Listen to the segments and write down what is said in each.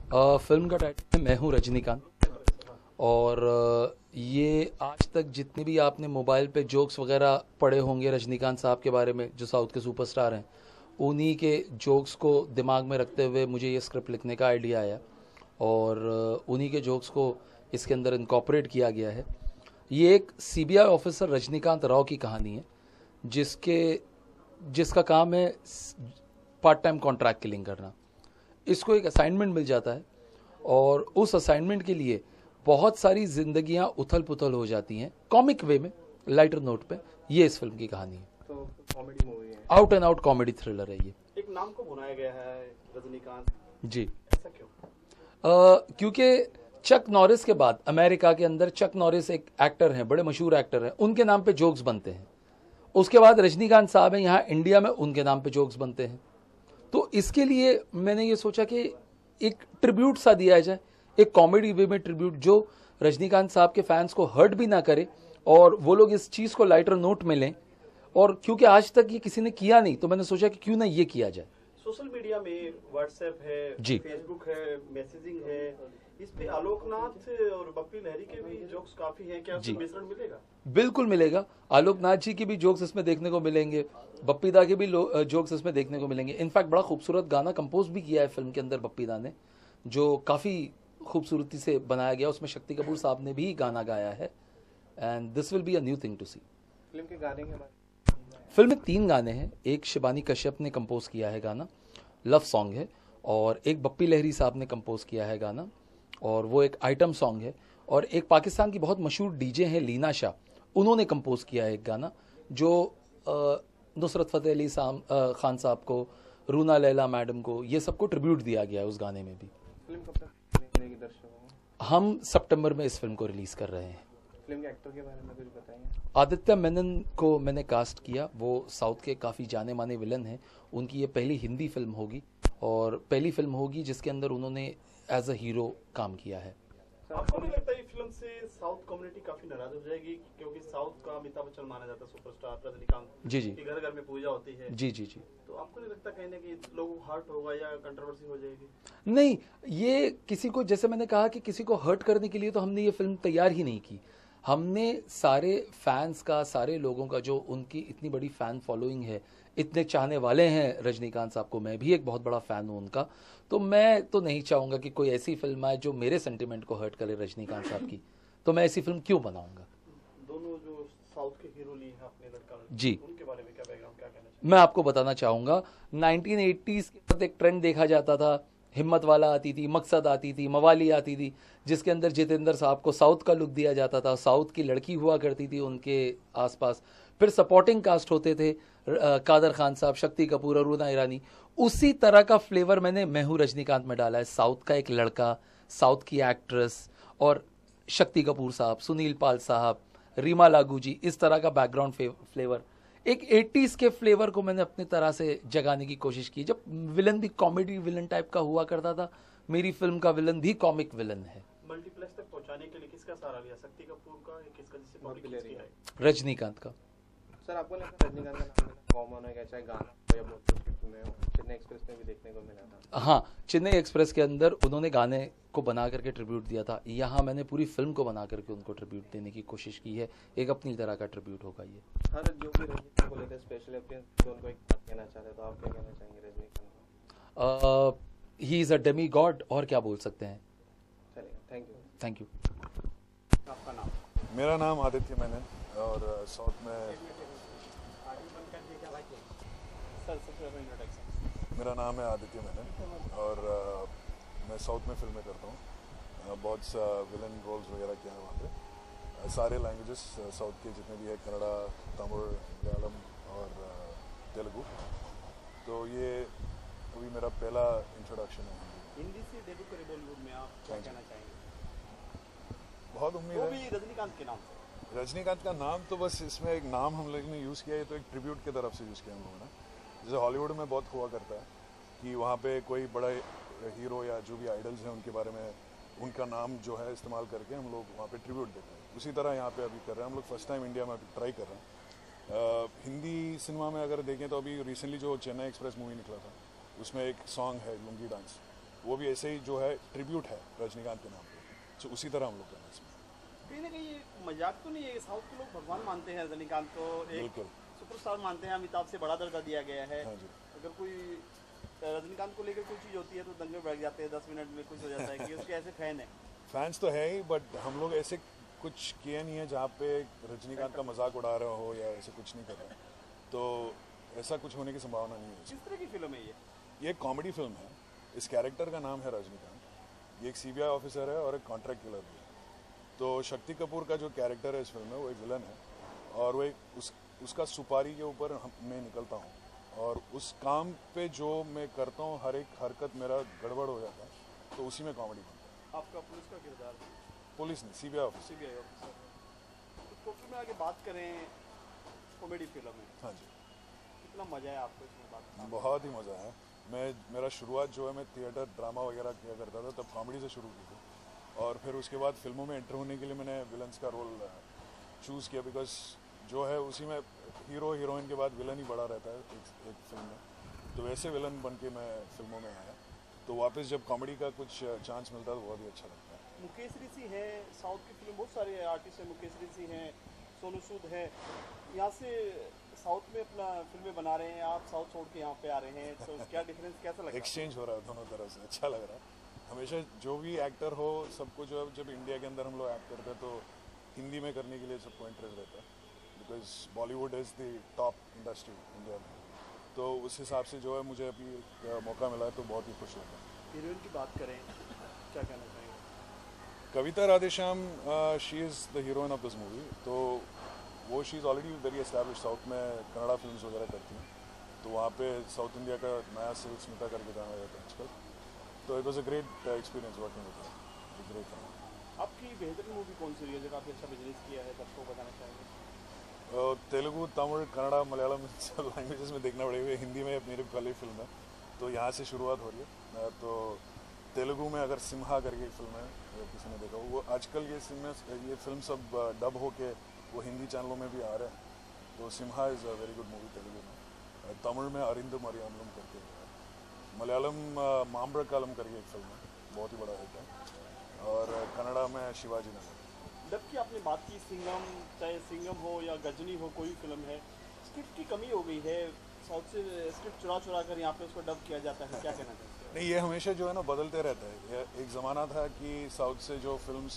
Film का title है मैं हूँ रजनीकांत। और ये आज तक जितने भी आपने मोबाइल पे जोक्स वगैरह पढ़े होंगे रजनीकांत साहब के बारे में, जो साउथ के सुपरस्टार हैं, उन्हीं के जोक्स को दिमाग में रखते हुए मुझे ये स्क्रिप्ट लिखने का आइडिया आया और उन्हीं के जोक्स को इसके अंदर इनकॉर्पोरेट किया गया है। ये एक सीबीआई ऑफिसर रजनीकांत राव की कहानी है जिसका काम है पार्ट टाइम कॉन्ट्रैक्ट किलिंग करना। इसको एक असाइनमेंट मिल जाता है और उस असाइनमेंट के लिए बहुत सारी जिंदगियां उथल पुथल हो जाती हैं, कॉमिक वे में, लाइटर नोट पे। ये इस फिल्म की कहानी है। तो कॉमेडी मूवी है, out and out comedy thriller है ये। एक नाम को बनाया गया है रजनीकांत जी। ऐसा क्यों? क्योंकि चक नॉरिस के बाद अमेरिका के अंदर चक नॉरिस एक एक्टर हैं, बड़े मशहूर एक्टर हैं, उनके नाम पे जोक्स बनते हैं। उसके बाद रजनीकांत साहब हैं यहाँ इंडिया में, उनके नाम पे जोक्स बनते हैं। तो इसके लिए मैंने ये सोचा कि एक ट्रिब्यूट सा दिया जाए, एक कॉमेडी वे में ट्रिब्यूट, जो रजनीकांत साहब के फैंस को हर्ट भी ना करे और वो लोग इस चीज को लाइटर नोट में लें। और क्योंकि आज तक ये किसी ने किया नहीं, तो मैंने सोचा कि क्यों ना ये किया जाए। सोशल मीडिया में व्हाट्सएप है जी, फेसबुक है, मैसेजिंग है, इस पे आलोकनाथ और बप्पी लहरी के भी जोक्स काफी हैं। क्या उसमें मिश्रण मिलेगा? बिल्कुल मिलेगा। आलोकनाथ जी की भी जोक्स इसमें देखने को मिलेंगे, बप्पी दा के भी जोक्स इसमें देखने को मिलेंगे। इनफैक्ट बड़ा खूबसूरत गाना कंपोज भी किया है फिल्म के अंदर बप्पी दा ने, जो काफी खूबसूरती से बनाया गया। उसमें शक्ति कपूर साहब ने भी गाना गाया है and this will be a new thing to see. फिल्म के गाने के बारे फिल्म में 3 गाने हैं। एक शिबानी कश्यप ने कंपोज किया है गाना, लव सॉन्ग है, और एक बप्पी लहरी साहब ने कंपोज किया है गाना और वो एक आइटम सॉन्ग है, और एक पाकिस्तान की बहुत मशहूर डीजे है लीना शाह, उन्होंने कंपोज किया है एक गाना जो नुसरत फतेह अली खान साहब को, रूना लैला मैडम को, ये सबको ट्रिब्यूट दिया गया है उस गाने में भी। फिल्म कब तक मिलेगी दर्शकों को? हम सितंबर में इस फिल्म को रिलीज कर रहे हैं। फिल्म के एक्टर के बारे में कुछ बताइए। आदित्य मेनन को मैंने कास्ट किया। वो साउथ के काफ़ी जाने माने विलन हैं। उनकी ये पहली हिंदी फिल्म होगी और पहली फिल्म होगी जिसके अंदर उन्होंने एज अ हीरो काम किया है। आपको नहीं लगता ये फिल्म से साउथ कम्युनिटी काफी नाराज हो जाएगी? क्योंकि साउथ का अमिताभ बच्चन माना जाता है सुपरस्टार रजनीकांत जी जी, घर घर में पूजा होती है। जी जी जी। तो आपको नहीं लगता कहीं ना कहीं लोगों को हर्ट होगा या कंट्रोवर्सी हो जाएगी? नहीं, ये किसी को, जैसे मैंने कहा कि किसी को हर्ट करने के लिए तो हमने ये फिल्म तैयार ही नहीं की। हमने सारे फैंस का, सारे लोगों का, जो उनकी इतनी बड़ी फैन फॉलोइंग है, इतने चाहने वाले हैं रजनीकांत साहब को, मैं भी एक बहुत बड़ा फैन हूं उनका, तो मैं तो नहीं चाहूंगा कि कोई ऐसी फिल्म आए जो मेरे सेंटिमेंट को हर्ट करे रजनीकांत साहब की। तो मैं ऐसी फिल्म क्यों बनाऊंगा। दोनों जो साउथ के हीरो लिए हैं अपने लड़का जी, उनके बारे में क्या बैकग्राउंड, क्या कहना चाहिए? मैं आपको बताना चाहूंगा, 1980s के वक्त एक ट्रेंड देखा जाता था। हिम्मत वाला आती थी, मकसद आती थी, मवाली आती थी, जिसके अंदर जितेंद्र साहब को साउथ का लुक दिया जाता था, साउथ की लड़की हुआ करती थी उनके आसपास, फिर सपोर्टिंग कास्ट होते थे, कादर खान साहब, शक्ति कपूर, अरुणा ईरानी। उसी तरह का फ्लेवर मैंने मैं हूं रजनीकांत में डाला है। साउथ का एक लड़का, साउथ की एक्ट्रेस, और शक्ति कपूर साहब, सुनील पाल साहब, रीमा लागू जी, इस तरह का बैकग्राउंड फ्लेवर, एक 80s के फ्लेवर को मैंने अपनी तरह से जगाने की कोशिश की। जब विलन भी कॉमेडी विलन टाइप का हुआ करता था, मेरी फिल्म का विलन भी कॉमिक विलन है। मल्टीप्लेक्स तक पहुंचाने के लिए किसका सहारा लिया? शक्ति कपूर का या किसका, जिससे पब्लिक किसकी है? रजनीकांत का। सर, आपको लगता है रजनीकांत का नाम कॉमन है क्या, चाहे गाना हो या बहुत कुछ फिल्में हो? चेन्नई एक्सप्रेस में भी देखने को मिला था। हाँ, चेन्नई एक्सप्रेस के अंदर उन्होंने गाने को बना करके ट्रिब्यूट दिया था। यहाँ मैंने पूरी फिल्म को बना करके उनको ट्रिब्यूट देने की कोशिश की है। एक अपनी तरह का ट्रिब्यूट होगा ये। हर जो भी रजनीकांत को लेकर स्पेशल अपीयरेंस, तो उनको एक बात कहना चाहते हैं, तो आप क्या कहना चाहेंगे रजनीकांत को? He is a demigod, और क्या बोल सकते हैं। चलिए, थैंक यू। Thank you. आपका नाम? मेरा नाम आदित्य मेनन, और साउथ में मेरा नाम है आदित्य मेनन, और मैं साउथ में फिल्में करता हूँ। बहुत सा विलन रोल्स वगैरह किया है वहाँ पे। सारे लैंग्वेजेस साउथ के जितने भी है, कन्नड़ा, तमिल, मलयालम और तेलुगु। तो ये अभी मेरा पहला इंट्रोडक्शन है। हिंदी से डेब्यू करे बॉलीवुड में, आप क्या कहना चाहेंगे? बहुत उम्मीद वो है। भी रजनीकांत के नाम से। रजनीकांत का नाम तो बस इसमें एक नाम हम लोगों ने यूज़ किया है, तो एक ट्रिब्यूट की तरफ से यूज़ किया हम लोगों ने। जैसे हॉलीवुड में बहुत हुआ करता है कि वहाँ पे कोई बड़ा हीरो या जो भी आइडल्स हैं उनके बारे में उनका नाम जो है इस्तेमाल करके हम लोग वहाँ पे ट्रिब्यूट देते हैं। उसी तरह यहाँ पे अभी कर रहे हैं हम लोग। फर्स्ट टाइम इंडिया में अभी ट्राई कर रहे हैं। हिंदी सिनेमा में अगर देखें तो अभी रिसेंटली जो चेन्नई एक्सप्रेस मूवी निकला था, उसमें एक सॉन्ग है लुंगी डांस, वो भी ऐसे ही जो है ट्रिब्यूट है रजनीकांत के नाम पे, तो उसी तरह हम लोग करना है इसमें। कहीं ना कहीं ये मजाक तो नहीं है, साउथ के लोग भगवान मानते हैं रजनीकांत को, एक बिल्कुल। सुपरस्टार मानते हैं, अमिताभ से बड़ा दर्जा दिया गया है। हाँ जी। अगर कोई रजनीकांत को लेकर कोई चीज़ होती है तो दंगे बढ़ जाते हैं, 10 मिनट में कुछ हो जाता है कि उसके ऐसे फैन है। फैंस तो है ही, बट हम लोग ऐसे कुछ किए नहीं है जहाँ पे रजनीकांत का मजाक उड़ा रहे हो या ऐसे कुछ नहीं कर रहे, तो ऐसा कुछ होने की संभावना नहीं है। किस तरह की फिल्म है ये? ये एक कॉमेडी फिल्म है। इस कैरेक्टर का नाम है रजनीकांत। ये एक सीबीआई ऑफिसर है और एक कॉन्ट्रैक्ट किलर भी है। तो शक्ति कपूर का जो कैरेक्टर है इस फिल्म में, वो एक विलन है और वो एक उसका सुपारी के ऊपर मैं निकलता हूँ, और उस काम पे जो मैं करता हूँ हर एक हरकत मेरा गड़बड़ हो जाता है, तो उसी में कॉमेडी बनता है। आपका पुलिस का किरदार है? पुलिस नहीं, सीबीआई ऑफिसर। CBI officer. तो टोटल में आगे बात करें, कॉमेडी फिल्म है, हाँ जी। कितना मजा है आपको इसमें बात करने में? बहुत ही मज़ा है। मेरा शुरुआत जो है, मैं थिएटर ड्रामा वगैरह किया करता था, तब कॉमेडी से शुरू की थी, और फिर उसके बाद फिल्मों में एंटर होने के लिए मैंने विलन्स का रोल चूज़ किया, बिकॉज जो है उसी में हीरो हीरोइन के बाद विलन ही बड़ा रहता है एक फिल्म में, तो वैसे विलन बन के मैं फिल्मों में आया। तो वापस जब कॉमेडी का कुछ चांस मिलता है तो बहुत ही अच्छा लगता है। मुकेश ऋषि है, साउथ की फिल्म बहुत सारे आर्टिस्ट हैं, मुकेश ऋषि हैं, सोनू सूद है, यहाँ से साउथ में अपना फिल्में बना रहे हैं, आप साउथ छोड़ के यहाँ पे आ रहे हैं, तो क्या डिफरेंस कैसा लग रहा है? एक्सचेंज हो रहा है दोनों तरफ से, अच्छा लग रहा है। हमेशा जो भी एक्टर हो, सबको जो है जब इंडिया के अंदर हम लोग एक्ट करते हैं तो हिंदी में करने के लिए सबको इंटरेस्ट रहता है, because Bollywood is the top industry India में। तो उस हिसाब से जो है मुझे अभी एक मौका मिला है, तो बहुत ही खुश लगा। हीरोइन की बात करें, क्या कहना चाहेंगे? Kavita Radheshyam, she is the heroine of this movie. तो वो she is already very establish, south में कन्नड़ा फिल्म्स वगैरह करती हैं, तो वहाँ पे साउथ इंडिया का नया सिल्क स्मिता करके जाना जाता है आजकल। तो it was a great experience working with her, great film. आपकी बेहतरीन मूवी कौन सी रही है जो काफ़ी अच्छा बिजनेस किया है, सबको बताना चाहेंगे? तेलुगु, तमिल, कन्नड़ा, मलयालम सब लैंग्वेजेस में देखना पड़ेगा। हिंदी में मेरी पहली फिल्म है, तो यहाँ से शुरुआत हो रही है। तो तेलुगु में अगर सिम्हा करके एक फिल्म है, अगर किसी ने देखा हो, वो आजकल ये फिल्म सब डब होके वो हिंदी चैनलों में भी आ रहे हैं। तो Simha is a very good movie Telugu में। तमिल में अरिंदम अरियामलम करके, मलयालम माम्ब्रकालम करके एक फिल्म है, बहुत ही बड़ा हिट है, और कन्नड़ा में शिवाजी नगर। डब की आपने बात की, सिंघम, चाहे सिंघम हो या गजनी हो, कोई फिल्म है, स्क्रिप्ट की कमी हो गई है, साउथ से स्क्रिप्ट चुरा चुरा कर यहाँ पे उसको डब किया जाता है, क्या कहना चाहते हैं? नहीं, ये हमेशा जो है ना बदलते रहता है। एक ज़माना था कि साउथ से जो फिल्म्स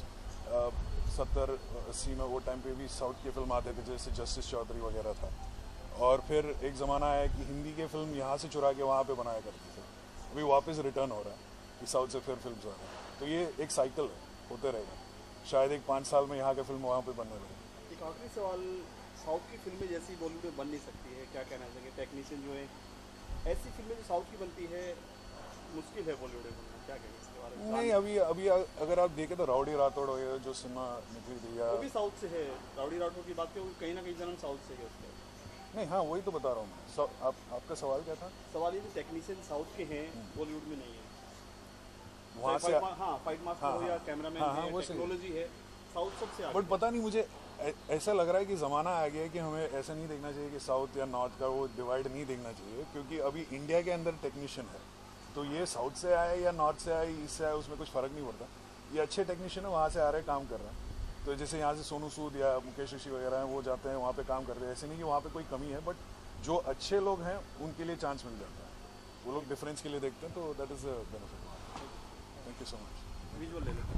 70-80 में, वो टाइम पे भी साउथ की फिल्म आते थे, जैसे जस्टिस चौधरी वगैरह था, और फिर एक ज़माना आया कि हिंदी के फिल्म यहाँ से चुरा के वहाँ पे बनाया करते थे। अभी वापस रिटर्न हो रहा है कि साउथ से फिर फिल्म आ रहा है, तो ये एक साइकिल है, होते रहेगा। शायद एक 5 साल में यहाँ की फिल्म वहाँ पे बनने लगे। एक आखिरी सवाल, साउथ की फिल्में जैसी बॉलीवुड में बन नहीं सकती है, क्या कहना चाहेंगे? टेक्नीशियन जो है, ऐसी फिल्में जो साउथ की बनती है मुश्किल है बॉलीवुड में बनना, क्या कहेंगे इसके बारे में? नहीं, अभी अगर आप देखें तो राउडी राठौड़ हो गया, जो सिनेमा निकली थी, या वो भी साउथ से है। राउडी राठौड़ की बात करें, कहीं ना कहीं जन्म साउथ से है उसका। नहीं, हाँ वही तो बता रहा हूँ मैं। आपका सवाल क्या था? सवाल ये कि टेक्नीशियन साउथ के हैं, बॉलीवुड में नहीं है। वहाँ से हाँ, फाइट मास्टर हाँ, हो या हाँ, कैमरामैन हाँ, हाँ, है, वो सही है। टेक्नोलॉजी है, साउथ सबसे आगे। बट पता नहीं, मुझे ऐसा लग रहा है कि ज़माना आ गया है कि हमें ऐसा नहीं देखना चाहिए कि साउथ या नॉर्थ का वो डिवाइड नहीं देखना चाहिए, क्योंकि अभी इंडिया के अंदर टेक्नीशियन है, तो ये साउथ से आए या नॉर्थ से आए, ईस्ट से आए, उसमें कुछ फ़र्क नहीं पड़ता। ये अच्छे टेक्नीशियन है, वहाँ से आ रहे हैं, काम कर रहे हैं। तो जैसे यहाँ से सोनू सूद या मुकेश ऋषि वगैरह हैं, वो जाते हैं वहाँ पे काम करते हैं। ऐसे नहीं कि वहाँ पे कोई कमी है, बट जो अच्छे लोग हैं उनके लिए चांस मिल जाता है, वो लोग डिफरेंस के लिए देखते हैं, तो that is a benefit. Thank you so much. Visual ले लो।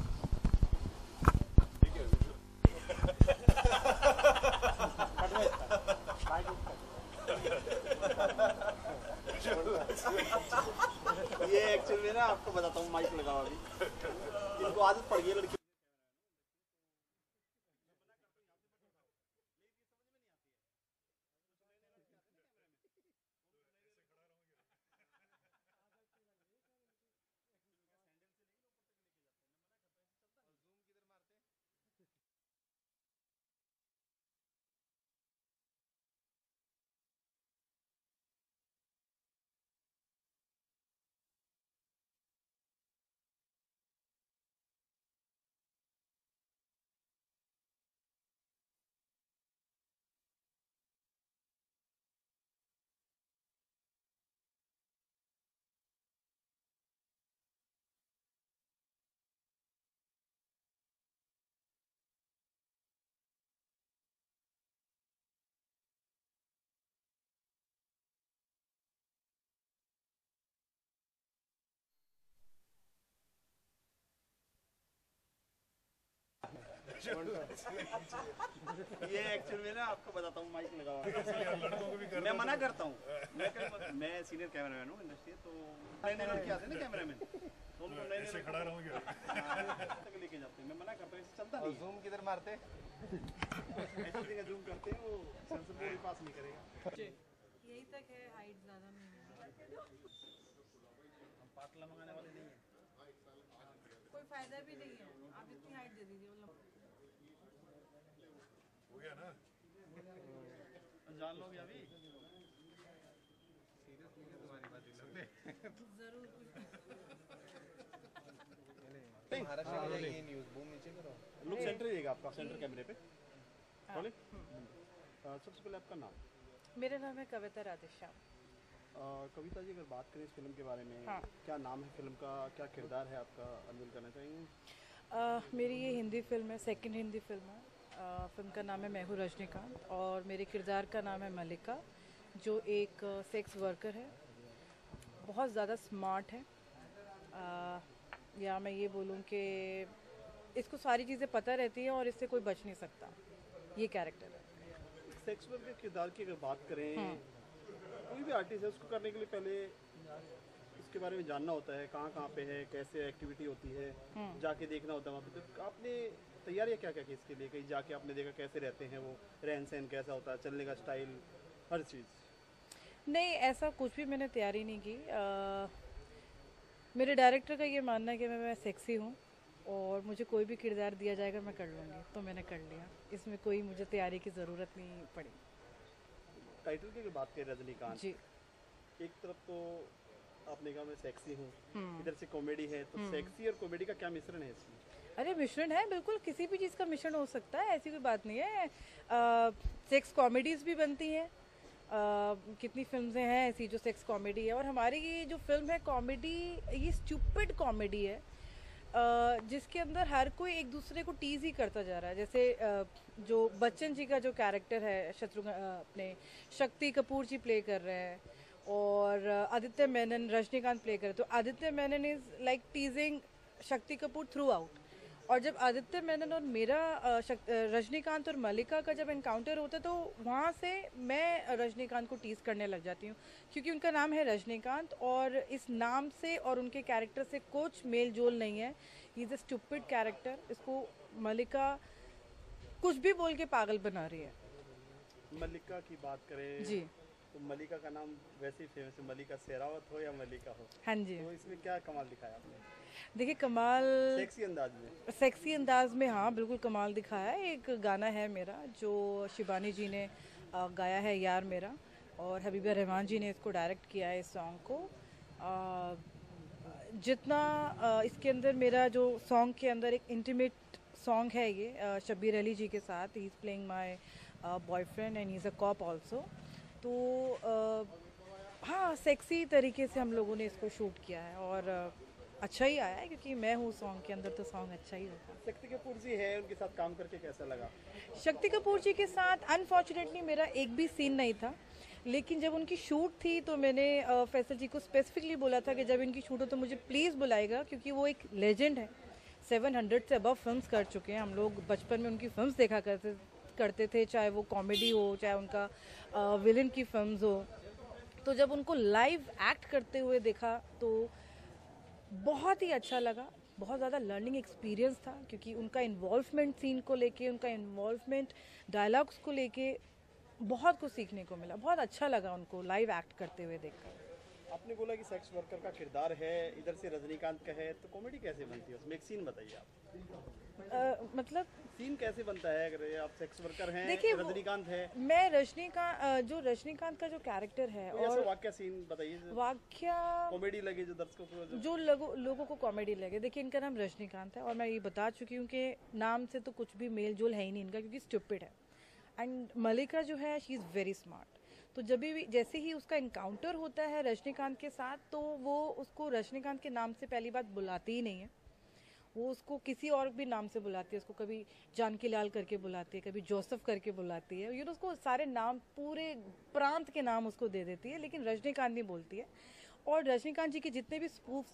ये एक्चुअल में ना, आपको बताता हूँ, माइक लगाओ अभी, इनको आदत पड़ गई है लड़की ये एक्चुअल में ना आपको बताता हूँ, माइक लगा हुआ है। लड़कों को भी कर मैं मना करता हूँ, मैं सीनियर कैमरामैन हूँ इंडस्ट्री, तो नए नए लड़के आते हैं ना कैमरामैन, तो उनको नए नए खड़ा रहूंगा तक लेके जाते हैं। मैं मना करता हूँ, इससे चलता नहीं। जूम किधर मारते? ऐसी जगह जूम करते हैं, वो सेंसर बोर्ड भी पास नहीं करेगा। यही तक है, हाइट ज़्यादा नहीं है। हम पातला मंगाने वाले नहीं हैं। कोई फायदा भी नहीं है, आप इतनी हाइट दे दीजिए। हो गया ना। जान लोगे अभी जरूर महाराष्ट्र में जाएगी ये न्यूज़, बूम नीचे करो। लुक सेंटर रहेगा आपका, सेंटर कैमरे पे। बोले सबसे पहले आपका नाम। मेरा नाम है कविता राधेश्याम। कविता जी, अगर बात करें इस फिल्म के बारे में, हाँ। क्या नाम है फिल्म का, क्या किरदार है आपका, अनवील करना चाहेंगे? मेरी ये हिंदी फिल्म है, सेकंड हिंदी फिल्म है। फिल्म का नाम है मैं हूँ रजनीकांत और मेरे किरदार का नाम है मल्लिका, जो एक सेक्स वर्कर है, बहुत ज़्यादा स्मार्ट है। या मैं ये बोलूँ कि इसको सारी चीज़ें पता रहती हैं और इससे कोई बच नहीं सकता। ये कैरेक्टर है। सेक्स वर्क के किरदार की अगर बात करें, कोई भी आर्टिस्ट है, उसको करने के लिए पहले उसके बारे में जानना होता है, कहाँ कहाँ पे है, कैसे एक्टिविटी होती है, जाके देखना होता है वहाँ पे। तो आपने तैयारियाँ क्या क्या की इसके लिए? कहीं जाके आपने देखा कैसे रहते हैं वो, रहन सहन कैसा होता है, चलने का स्टाइल, हर चीज़? नहीं, ऐसा कुछ भी मैंने तैयारी नहीं की। मेरे डायरेक्टर का ये मानना है कि मैं सेक्सी हूँ और मुझे कोई भी किरदार दिया जाएगा मैं कर लूँगी, तो मैंने कर लिया। इसमें कोई मुझे तैयारी की ज़रूरत नहीं पड़ी। टाइटल की अगर बात करें रजनीकांत जी, एक तरफ तो आपने कहा मैं सेक्सी हूँ, इधर से कॉमेडी है, तो सेक्सी और कॉमेडी का क्या मिश्रण है इसमें? अरे मिश्रण है, बिल्कुल किसी भी चीज़ का मिश्रण हो सकता है, ऐसी कोई बात नहीं है। सेक्स कॉमेडीज़ भी बनती हैं। कितनी फिल्में हैं ऐसी जो सेक्स कॉमेडी है, और हमारी ये जो फिल्म है कॉमेडी, ये स्टूपिड कॉमेडी है, जिसके अंदर हर कोई एक दूसरे को टीज ही करता जा रहा है। जैसे जो बच्चन जी का जो कैरेक्टर है, अपने शक्ति कपूर जी प्ले कर रहे हैं और आदित्य मेनन, रजनीकांत प्ले कर रहे हैं। तो Aditya Menon is like teasing Shakti Kapoor through out, और जब आदित्य मेनन और मेरा रजनीकांत और मल्लिका का जब एनकाउंटर होता है, तो वहाँ से मैं रजनीकांत को टीज करने लग जाती हूँ, क्योंकि उनका नाम है रजनीकांत और इस नाम से और उनके कैरेक्टर से कुछ मेल जोल नहीं है। He is a stupid character. इसको मल्लिका कुछ भी बोल के पागल बना रही है। मल्लिका की बात करें जी, तो मल्लिका का नाम वैसे ही फेमस है, मल्लिका शेरावत हो या मल्लिका हो, हाँ जी। तो इसमें क्या कमाल दिखाया आपने देखिए कमाल, सेक्सी अंदाज में? सेक्सी अंदाज में, हाँ बिल्कुल कमाल दिखाया है। एक गाना है मेरा जो शिबानी जी ने गाया है, यार मेरा, और हबीबा रहमान जी ने इसको डायरेक्ट किया है इस सॉन्ग को। जितना इसके अंदर मेरा जो सॉन्ग के अंदर एक इंटीमेट सॉन्ग है ये शब्बीर अली जी के साथ, he is playing my boyfriend and he is a cop also. तो हाँ, सेक्सी तरीके से हम लोगों ने इसको शूट किया है और अच्छा ही आया है, क्योंकि मैं हूँ सॉन्ग के अंदर, तो सॉन्ग अच्छा ही होगा। शक्ति कपूर जी है, उनके साथ काम करके कैसा लगा? शक्ति कपूर जी के साथ अनफॉर्चुनेटली मेरा एक भी सीन नहीं था, लेकिन जब उनकी शूट थी तो मैंने फैसल जी को स्पेसिफिकली बोला था कि जब इनकी शूट हो तो मुझे प्लीज़ बुलाएगा, क्योंकि वो एक लेजेंड है। 700 से अबव फिल्म्स कर चुके हैं। हम लोग बचपन में उनकी फिल्म्स देखा करते थे, चाहे वो कॉमेडी हो, चाहे उनका विलन की फिल्म्स हो। तो जब उनको लाइव एक्ट करते हुए देखा तो बहुत ही अच्छा लगा, बहुत ज़्यादा लर्निंग एक्सपीरियंस था, क्योंकि उनका इन्वॉल्वमेंट सीन को लेके, उनका इन्वॉल्वमेंट डायलॉग्स को लेके बहुत कुछ सीखने को मिला। बहुत अच्छा लगा उनको लाइव एक्ट करते हुए देखकर। आपने बोला कि सेक्स वर्कर का किरदार है, इधर से रजनीकांत का है, तो कॉमेडी कैसे बनती है उसमें? एक सीन बताइए आप। मतलब सीन कैसे बनता है अगर आप सेक्स वर्कर हैं, देखिए, रजनीकांत है, मैं रजनीकांत का जो कैरेक्टर है, कोई ऐसा और वाक्य सीन बताइए जो वाक्य कॉमेडी लगे, जो दर्शकों को जो लोगों को कॉमेडी लगे। देखिए, इनका नाम रजनीकांत है और मैं ये बता चुकी हूँ कि नाम से तो कुछ भी मेल जोल है ही नहीं इनका, क्योंकि स्टूपिड है। एंड मल्लिका जो है, शी इज़ वेरी स्मार्ट। तो जब भी जैसे ही उसका इनकाउंटर होता है रजनीकांत के साथ, तो वो उसको रजनीकांत के नाम से पहली बात बुलाती ही नहीं है, वो उसको किसी और भी नाम से बुलाती है। उसको कभी जानकी लाल करके बुलाती है, कभी जोसेफ करके बुलाती है, उसको सारे नाम, पूरे प्रांत के नाम उसको दे देती है, लेकिन रजनीकांत नहीं बोलती है। और रजनीकांत जी के जितने भी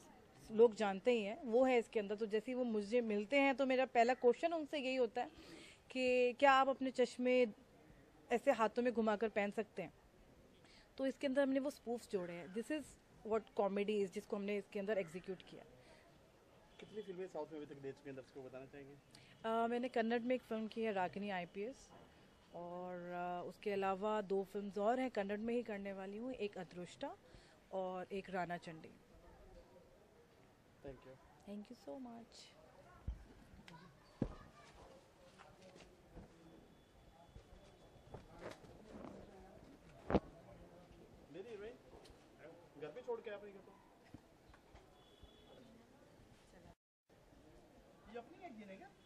लोग जानते ही हैं, वो है इसके अंदर। तो जैसे ही वो मुझे मिलते हैं तो मेरा पहला क्वेश्चन उनसे यही होता है कि क्या आप अपने चश्मे ऐसे हाथों में घुमाकर पहन सकते हैं। तो इसके अंदर हमने वो स्पूफ्स जोड़े हैं। This is what comedy is, जिसको हमने इसके अंदर एग्जीक्यूट किया। कितनी फिल्में साउथ में अभी तक दे चुके हैं दर्शकों को बताना चाहेंगे? मैंने कन्नड़ में एक फ़िल्म की है रागिनी IPS, और उसके अलावा 2 फिल्म्स और हैं कन्नड़ में ही करने वाली हूँ, एक अदृष्टा और एक Rana Chandi. Thank you. Thank you so much. मेरी हीरोइन घर पे छोड़ के आया अपने घर को। ये अपनी एक दिन है क्या?